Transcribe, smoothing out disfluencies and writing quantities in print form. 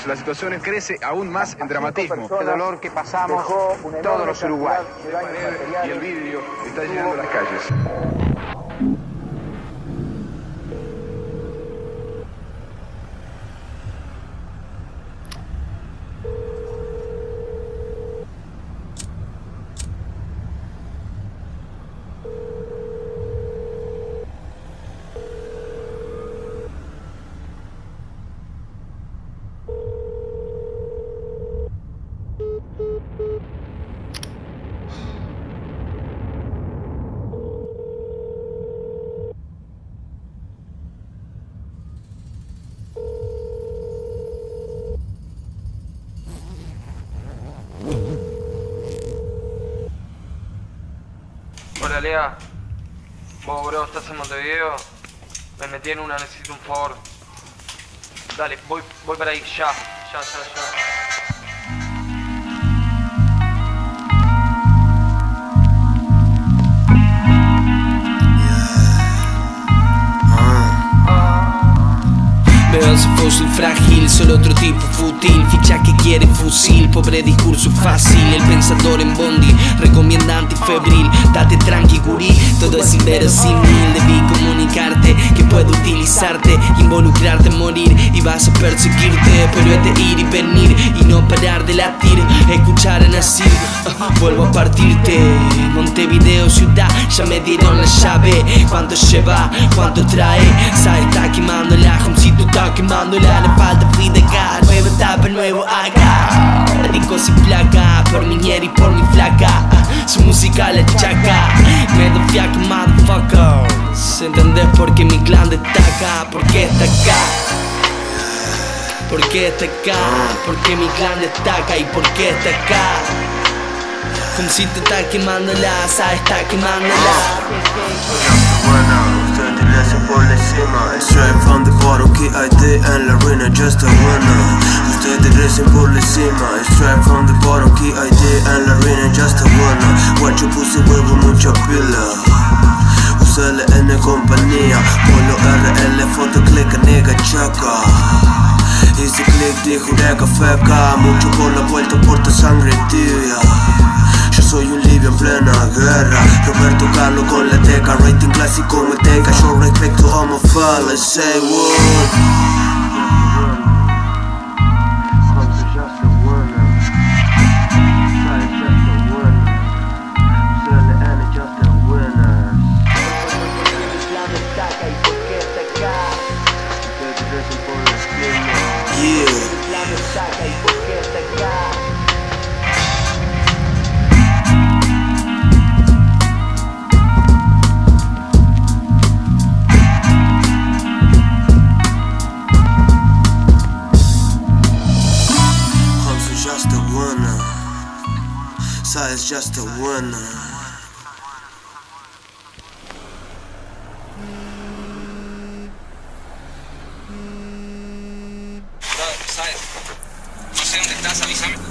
la situación crece aún más en dramatismo. El dolor que pasamos todos los uruguayos. Y el vidrio está llenando las calles. Hola Lea, vos bro, estás en Montevideo, me metí en una, necesito un favor. Dale, voy para ahí, ya. Veo ese fósil frágil, solo otro tipo fútil. Ficha que quiere fusil, pobre discurso fácil. El pensador en bondi recomienda antifebril. Date tranqui gurí, todo es inverosímil. Debí comunicarte que puedo utilizarte, involucrarte, morir y vas a perseguirte. Pero es de ir y venir y no parar de latir. Escuchar a Nasir, vuelvo a partirte. Montevideo ciudad, ya me dieron la llave. ¿Cuánto lleva? ¿Cuánto trae? Sabes, está quemando la homecito, está quemándola, le falta vida acá. Nueva etapa, nuevo acá. Radicos y placa, por mi ñera y por mi flaca. Su música la chaca, me da fiaca, motherfuckers. ¿Entendés por qué mi clan destaca? ¿Por qué está acá? ¿Por qué está acá? ¿Por qué mi clan destaca? ¿Y por qué está acá? Homecito está quemándola, sabes, está quemándola. Por encima, straight from the bottom, KID en la arena, just a winner. Ustedes recen por encima, straight from the bottom, KID en la arena, just a winner. Guacho puse huevo, mucha pila. UCLN compañía, Polo RL, foto, click, nigga, chaca. Hice click, dijo nega, feca. Mucho por la vuelta, porta sangre tibia. Yo soy un libio en plena guerra. Roberto Carlos con la teca. Rating clásico me teca. Yo respecto homo fellas. Say what? Just a winner. Size just a winner. ¿Sabes? No sé dónde estás, avísame.